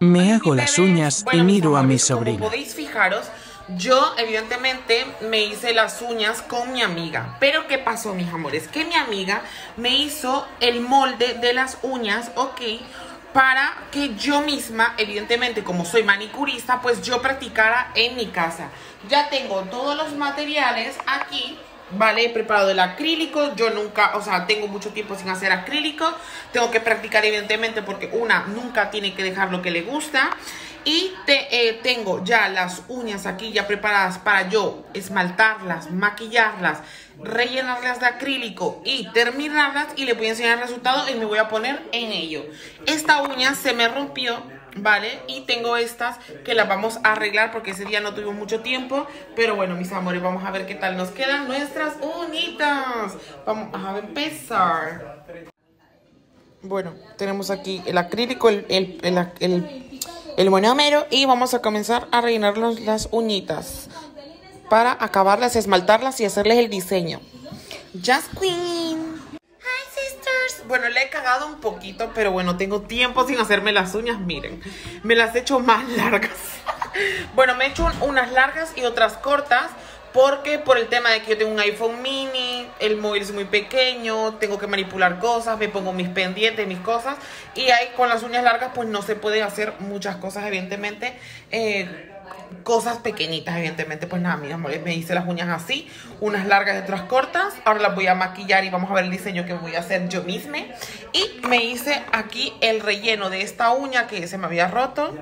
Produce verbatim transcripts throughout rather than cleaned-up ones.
Me hago las uñas bueno, y miro a mi amores, sobrina. Como podéis fijaros, yo evidentemente me hice las uñas con mi amiga. Pero ¿qué pasó, mis amores? Que mi amiga me hizo el molde de las uñas, ok, para que yo misma, evidentemente como soy manicurista, pues yo practicara en mi casa. Ya tengo todos los materiales aquí. Vale, he preparado el acrílico. Yo nunca, o sea, tengo mucho tiempo sin hacer acrílico. Tengo que practicar evidentemente porque una nunca tiene que dejar lo que le gusta. Y te, eh, tengo ya las uñas aquí ya preparadas para yo esmaltarlas, maquillarlas, rellenarlas de acrílico y terminarlas. Y les voy a enseñar el resultado y me voy a poner en ello. Esta uña se me rompió, ¿vale? Y tengo estas que las vamos a arreglar porque ese día no tuvimos mucho tiempo. Pero bueno, mis amores, vamos a ver qué tal nos quedan nuestras uñitas. Vamos a empezar. Bueno, tenemos aquí el acrílico, el, el, el, el, el monómero. Y vamos a comenzar a rellenarnos las uñitas para acabarlas, esmaltarlas y hacerles el diseño. Just Queen. Bueno, le he cagado un poquito, pero bueno, tengo tiempo sin hacerme las uñas, miren. Me las he hecho más largas. Bueno, me he hecho unas largas y otras cortas, porque por el tema de que yo tengo un iPhone mini, el móvil es muy pequeño, tengo que manipular cosas, me pongo mis pendientes, mis cosas. Y ahí con las uñas largas pues no se puede hacer muchas cosas, evidentemente. Eh... Cosas pequeñitas, evidentemente. Pues nada, mis amores, me hice las uñas así, unas largas y otras cortas. Ahora las voy a maquillar y vamos a ver el diseño que voy a hacer yo misma. Y me hice aquí el relleno de esta uña que se me había roto.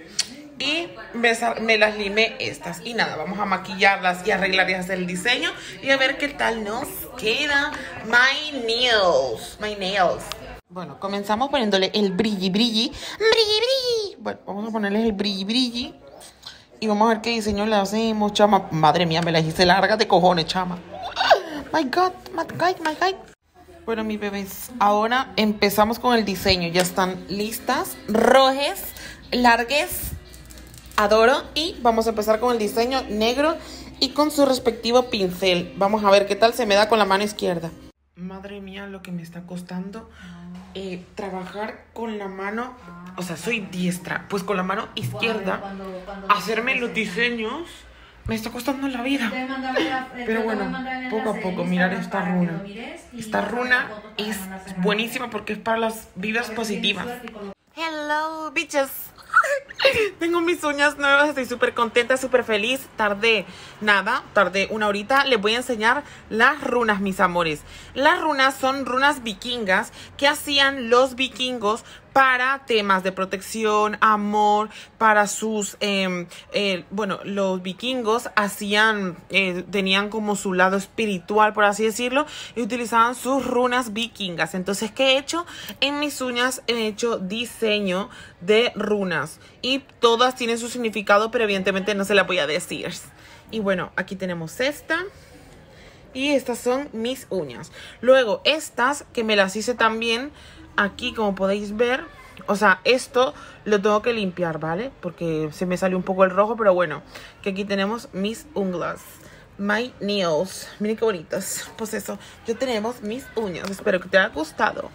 Y me, me las limé estas. Y nada, vamos a maquillarlas y arreglar y hacer el diseño. Y a ver qué tal nos queda. My nails. My nails. Bueno, comenzamos poniéndole el brilli brilli. Brilli brilli. Bueno, vamos a ponerles el brilli brilli. Y vamos a ver qué diseño le hacemos, chama. Madre mía, me la hice larga de cojones, chama. My God, my God, my God. Bueno, mis bebés, ahora empezamos con el diseño. Ya están listas, rojes, largues, adoro. Y vamos a empezar con el diseño negro y con su respectivo pincel. Vamos a ver qué tal se me da con la mano izquierda. Madre mía, lo que me está costando eh, trabajar con la mano. O sea, soy diestra. Pues con la mano izquierda hacerme los diseños me está costando la vida. Pero bueno, poco a poco, mirar esta runa. Esta runa es buenísima porque es para las vibras positivas. Hello, bitches. Tengo mis uñas nuevas, estoy súper contenta, súper feliz. Tardé nada, tardé una horita. Les voy a enseñar las runas, mis amores. Las runas son runas vikingas que hacían los vikingos para temas de protección, amor, para sus, eh, eh, bueno, los vikingos hacían, eh, tenían como su lado espiritual, por así decirlo, y utilizaban sus runas vikingas. Entonces, ¿qué he hecho? En mis uñas he hecho diseño de runas y todas tienen su significado, pero evidentemente no se las voy a decir. Y bueno, aquí tenemos esta. Y estas son mis uñas. Luego, estas que me las hice también aquí, como podéis ver. O sea, esto lo tengo que limpiar, ¿vale? Porque se me salió un poco el rojo, pero bueno. Que aquí tenemos mis uñas. My nails. Miren qué bonitas. Pues eso, ya tenemos mis uñas. Espero que te haya gustado.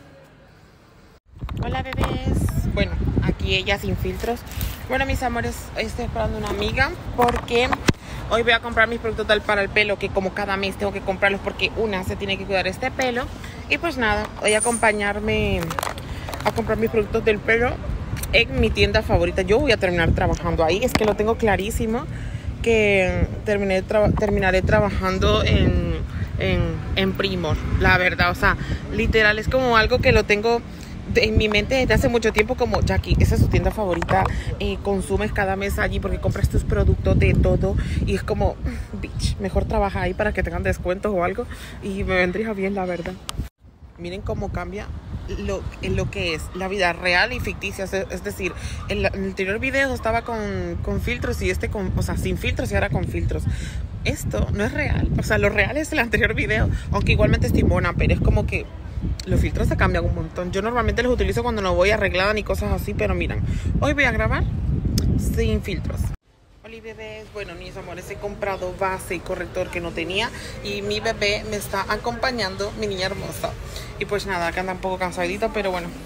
Hola, bebés. Bueno, aquí ella sin filtros. Bueno, mis amores, estoy esperando una amiga porque hoy voy a comprar mis productos tal para el pelo, que como cada mes tengo que comprarlos porque una se tiene que cuidar este pelo. Y pues nada, voy a acompañarme a comprar mis productos del pelo en mi tienda favorita. Yo voy a terminar trabajando ahí, es que lo tengo clarísimo que terminé tra terminaré trabajando en, en, en Primor, la verdad. O sea, literal es como algo que lo tengo en mi mente desde hace mucho tiempo, como Jackie, esa es tu tienda favorita, eh, consumes cada mes allí porque compras tus productos de todo y es como, bitch, mejor trabaja ahí para que tengan descuentos o algo y me vendría bien, la verdad. Miren cómo cambia lo, lo que es la vida real y ficticia. Es decir, en, la, en el anterior video estaba con, con filtros y este con, o sea, sin filtros y ahora con filtros. Esto no es real. O sea, lo real es el anterior video, aunque igualmente estoy mona, pero es como que los filtros se cambian un montón. Yo normalmente los utilizo cuando no voy arreglada ni cosas así, pero miren, hoy voy a grabar sin filtros. Hola bebés, bueno mis amores, he comprado base y corrector que no tenía y mi bebé me está acompañando, mi niña hermosa. Y pues nada, que anda un poco cansadita, pero bueno,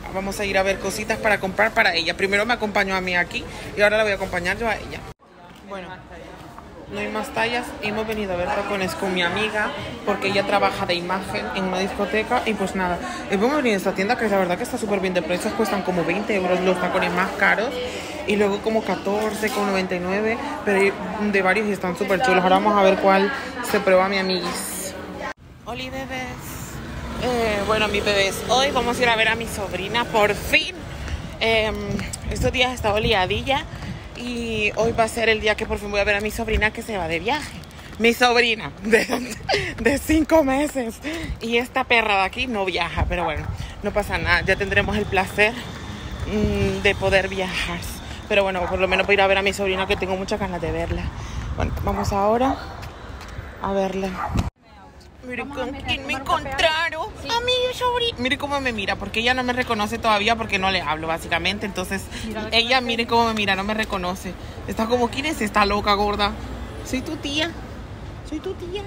vamos a ir a ver cositas para comprar para ella. Primero me acompañó a mí aquí y ahora la voy a acompañar yo a ella. Bueno, no hay más tallas. Hemos venido a ver tacones con mi amiga porque ella trabaja de imagen en una discoteca. Y pues nada, hemos venido a esta tienda que la verdad que está súper bien de precios. Cuestan como veinte euros los tacones más caros. Y luego como catorce con noventa y nueve. Pero hay de varios y están súper chulos. Ahora vamos a ver cuál se prueba mi amiguis. Hola bebés. Eh, bueno, mis bebés, hoy vamos a ir a ver a mi sobrina, por fin. Eh, estos días he estado liadilla y hoy va a ser el día que por fin voy a ver a mi sobrina que se va de viaje. Mi sobrina de, de cinco meses. Y esta perra de aquí no viaja, pero bueno, no pasa nada. Ya tendremos el placer mmm, de poder viajar. Pero bueno, por lo menos voy a ir a ver a mi sobrina que tengo muchas ganas de verla. Bueno, vamos ahora a verla. Mire con quién me encontraron. Sí. A mi sobrina. Mire cómo me mira, porque ella no me reconoce todavía porque no le hablo, básicamente. Entonces, ella mire cómo me mira, no me reconoce. Está como, ¿quién es esta loca gorda? Soy tu tía. Soy tu tía.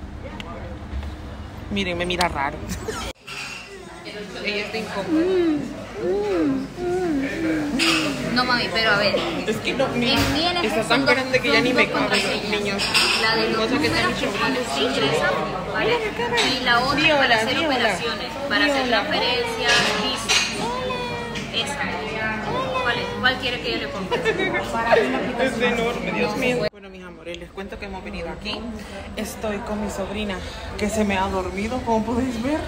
Miren, me mira raro. Ella está incómoda. Mm, mm, mm. No, mami, pero a ver. Es que no, mira, está tan grande que ya ni me cabe, niños. La de los números que sí ingresan, ¿vale? Y la otra Viola, para hacer Viola. operaciones, para Viola. hacer transferencias, esa. ¿Cuál, es? ¿Cuál quiere que yo le ponga? Es enorme, Dios mío. Bueno, mis amores, les cuento que hemos venido aquí. Estoy con mi sobrina que se me ha dormido, como podéis ver.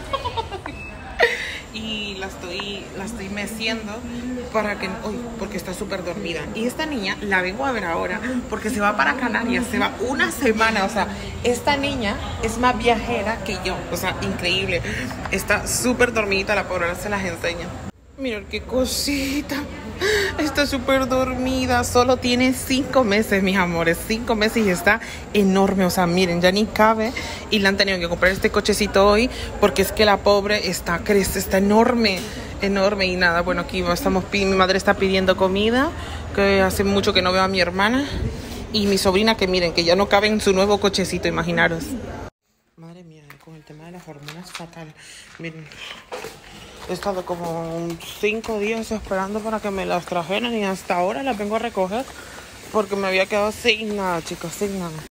Y la estoy, la estoy meciendo para que, uy, porque está súper dormida. Y esta niña la vengo a ver ahora porque se va para Canarias, se va una semana. O sea, esta niña es más viajera que yo. O sea, increíble. Está súper dormida, la pobre, ahora se las enseño. Mirad qué cosita. Está súper dormida. Solo tiene cinco meses, mis amores. Cinco meses y está enorme. O sea, miren, ya ni cabe. Y le han tenido que comprar este cochecito hoy porque es que la pobre está, crece, está enorme. Enorme y nada. Bueno, aquí estamos, mi madre está pidiendo comida, que hace mucho que no veo a mi hermana. Y mi sobrina, que miren, que ya no cabe en su nuevo cochecito, imaginaros. Madre mía, con el tema de las hormonas fatal. Miren. He estado como cinco días esperando para que me las trajeran y hasta ahora las vengo a recoger porque me había quedado sin nada, chicos, sin nada.